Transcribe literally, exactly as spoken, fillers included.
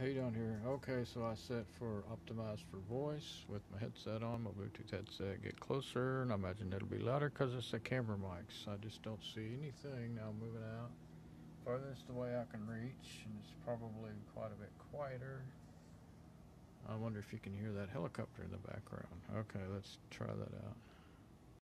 Hey down here. Okay, so I set for optimized for voice with my headset on, my Bluetooth headset. Get closer, and I imagine it'll be louder because it's a camera mic. So I just don't see anything now. Moving out farthest away I can reach, and it's probably quite a bit quieter. I wonder if you can hear that helicopter in the background. Okay, let's try that out.